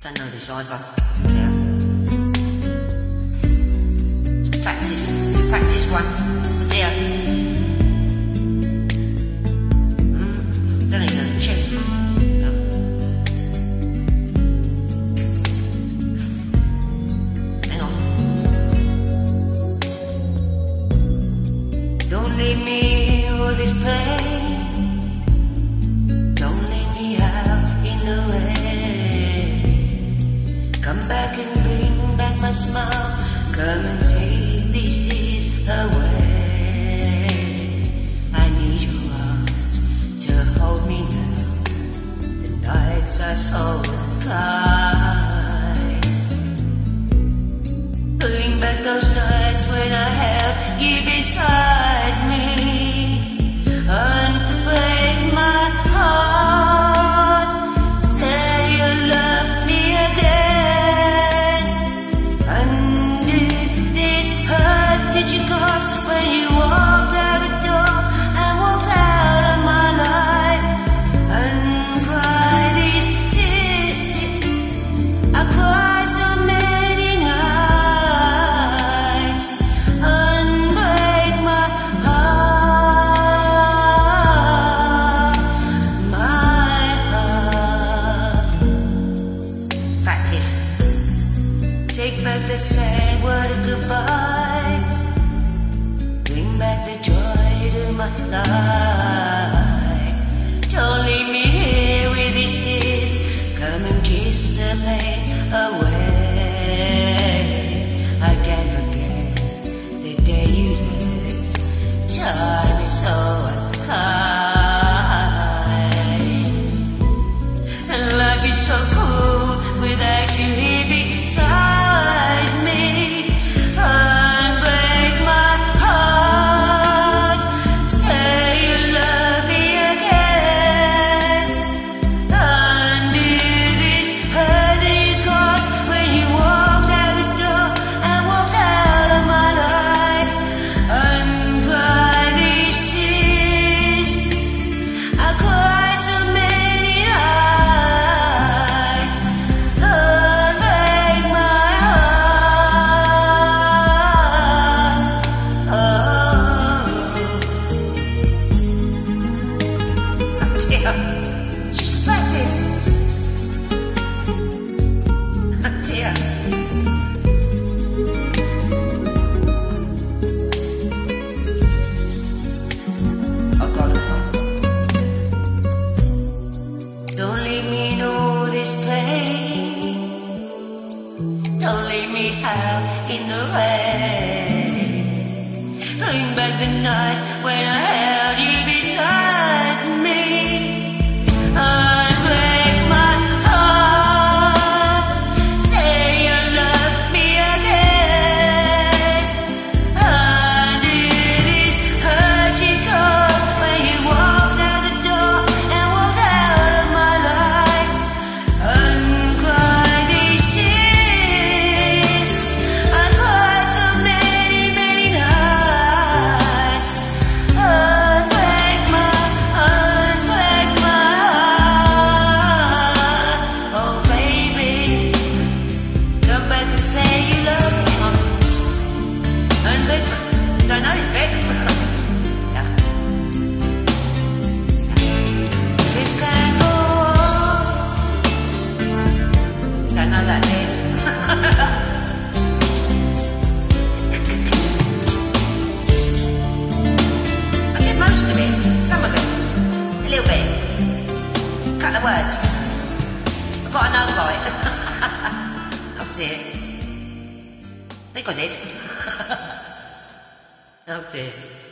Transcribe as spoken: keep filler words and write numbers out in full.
Don't know this either. Yeah. It's practice. It's a practice one. Oh dear. Mm, don't even know the tune. No. Hang on. Don't leave me with this pain. Don't leave me out in the rain. Come back and bring back my smile. Come and take these tears away. I need your arms to hold me now. The nights are so unkind. Bring back those nights when I have you beside me. Unbreak my heart. Say you love me again. Undo this hurt that you caused when you walked out the door and walked out of my life. Uncry these tears. I cried so many nights. Unbreak my heart, my heart. Practice. Take back the sad word of goodbye. Bring back the joy to my life. Don't leave me here with these tears. Come and kiss the pain away. I can't forget the day you left. Time is so unkind. And life is so cool without you here beside me. Unbreak my heart. Say you love me again. Undo this hurt that you caused when you walked out the door and walked out of my life. Uncry these tears. I cried so many nights. Unbreak my heart. Oh, dear. Just practice. Oh dear. Oh God. Don't leave me in all this pain. Don't leave me out in the rain. Bring back the nights when I held you beside me. Unbreak my heart. Say you love me again. Undo this hurt you caused when you walked out the door and walked out of my life. Uncry these tears. I cried so many, many nights. Unbreak my, unbreak my heart. Oh baby, come back and say you love me. Unbreak my, don't know this bit. Yeah. This can't go on. Don't know that bit. I did most of it, some of it, a little bit. Cut the words. I've got a note by it. Oh dear. I think I did. Oh dear.